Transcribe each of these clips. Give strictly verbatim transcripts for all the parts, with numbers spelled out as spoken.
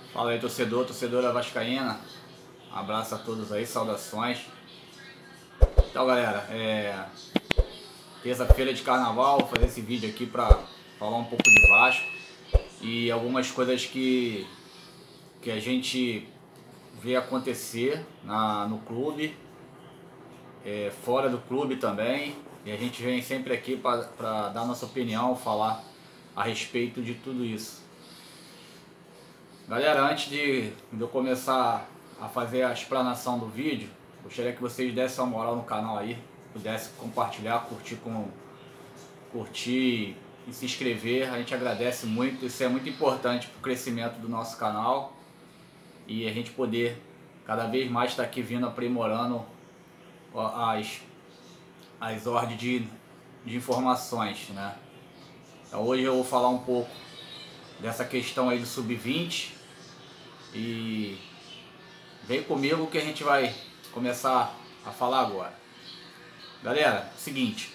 Fala aí, torcedor, torcedora vascaína. Abraço a todos aí, saudações. Então, galera, é terça-feira de carnaval, vou fazer esse vídeo aqui para falar um pouco de Vasco e algumas coisas que, que a gente vê acontecer na, no clube, é, fora do clube também. E a gente vem sempre aqui para dar nossa opinião, falar a respeito de tudo isso. Galera, antes de, de eu começar a fazer a explanação do vídeo, gostaria que vocês dessem uma moral no canal aí, pudessem compartilhar, curtir, com, curtir e se inscrever. A gente agradece muito, isso é muito importante para o crescimento do nosso canal e a gente poder cada vez mais estar aqui vindo aprimorando as, as ordens de, de informações, né? Então, hoje eu vou falar um pouco dessa questão aí do sub vinte e vem comigo que a gente vai começar a falar agora. Galera, seguinte,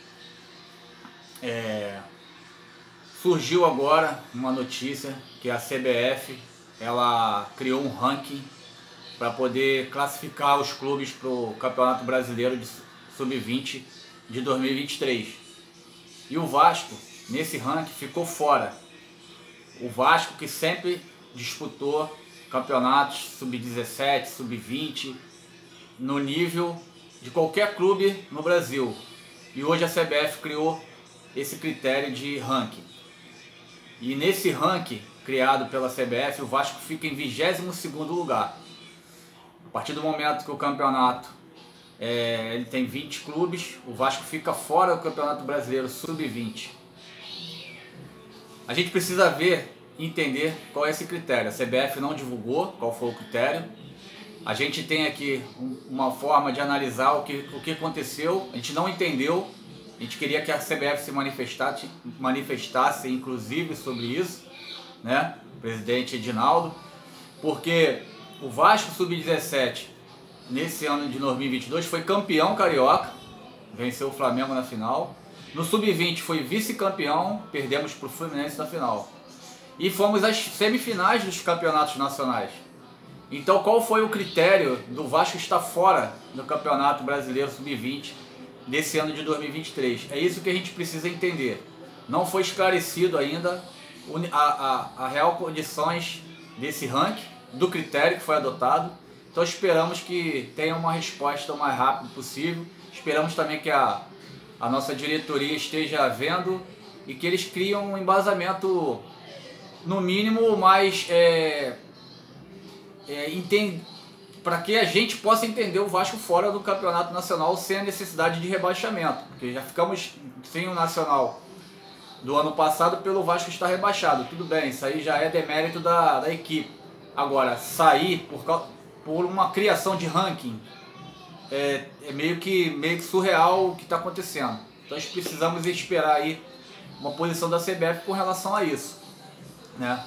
é, surgiu agora uma notícia que a C B F ela criou um ranking para poder classificar os clubes para o Campeonato Brasileiro de sub vinte de dois mil e vinte e três. E o Vasco, nesse ranking, ficou fora. O Vasco, que sempre disputou campeonatos sub dezessete, sub vinte, no nível de qualquer clube no Brasil. E hoje a C B F criou esse critério de ranking. E nesse ranking criado pela C B F, o Vasco fica em vigésimo segundo lugar. A partir do momento que o campeonato é, ele tem vinte clubes, o Vasco fica fora do Campeonato Brasileiro sub vinte. A gente precisa ver e entender qual é esse critério. A C B F não divulgou qual foi o critério. A gente tem aqui uma forma de analisar o que, o que aconteceu. A gente não entendeu. A gente queria que a C B F se manifestasse, manifestasse inclusive sobre isso, né? O presidente Edinaldo. Porque o Vasco sub dezessete, nesse ano de dois mil e vinte e dois, foi campeão carioca. Venceu o Flamengo na final. No sub vinte foi vice-campeão, perdemos para o Fluminense na final. E fomos às semifinais dos campeonatos nacionais. Então qual foi o critério do Vasco estar fora do Campeonato Brasileiro sub vinte desse ano de dois mil e vinte e três? É isso que a gente precisa entender. Não foi esclarecido ainda a, a, a real condições desse ranking, do critério que foi adotado. Então esperamos que tenha uma resposta o mais rápido possível. Esperamos também que a a nossa diretoria esteja vendo e que eles criam um embasamento, no mínimo, mais é, é, para que a gente possa entender o Vasco fora do campeonato nacional sem a necessidade de rebaixamento, porque já ficamos sem o nacional do ano passado pelo Vasco estar rebaixado. Tudo bem, isso aí já é demérito da, da equipe. Agora, sair por, por uma criação de ranking É, é meio que, meio que surreal o que está acontecendo. Então nós precisamos esperar aí uma posição da C B F com relação a isso, né?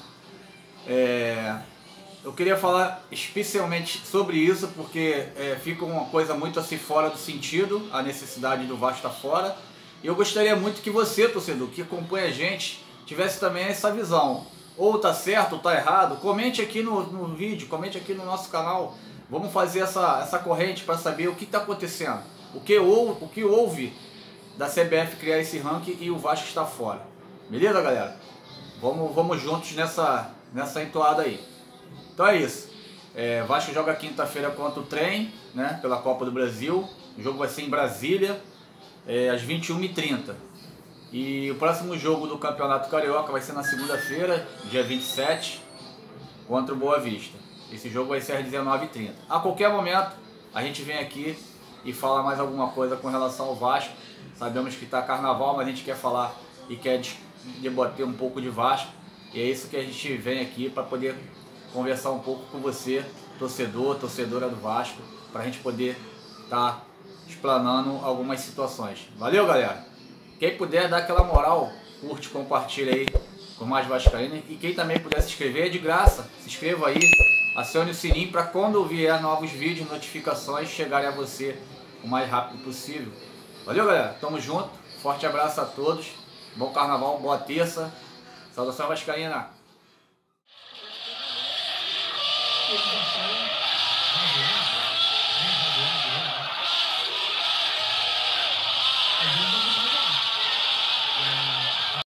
É, eu queria falar especialmente sobre isso porque é, fica uma coisa muito assim fora do sentido, a necessidade do Vasco estar fora. E eu gostaria muito que você, torcedor, que acompanha a gente, tivesse também essa visão. Ou tá certo ou tá errado, comente aqui no, no vídeo, comente aqui no nosso canal. Vamos fazer essa, essa corrente para saber o que está acontecendo, o que, ou, o que houve da C B F criar esse ranking e o Vasco está fora. Beleza, galera? Vamos, vamos juntos nessa, nessa entoada aí. Então é isso. É, Vasco joga quinta-feira contra o Trem, né, pela Copa do Brasil. O jogo vai ser em Brasília, é, às vinte e uma e trinta. E o próximo jogo do Campeonato Carioca vai ser na segunda-feira, dia vinte e sete, contra o Boa Vista. Esse jogo vai ser às dezenove e trinta. A qualquer momento a gente vem aqui e fala mais alguma coisa com relação ao Vasco. Sabemos que está carnaval, mas a gente quer falar e quer debater um pouco de Vasco. E é isso que a gente vem aqui para poder conversar um pouco com você, torcedor, torcedora do Vasco, para a gente poder estar tá explanando algumas situações. Valeu, galera! Quem puder dar aquela moral, curte, compartilha aí com mais vascaínos. E quem também puder se inscrever é de graça. Se inscreva aí. Acione o sininho para quando vier novos vídeos, notificações, chegarem a você o mais rápido possível. Valeu, galera? Tamo junto. Forte abraço a todos. Bom carnaval, boa terça. Saudação vascaína. Isso.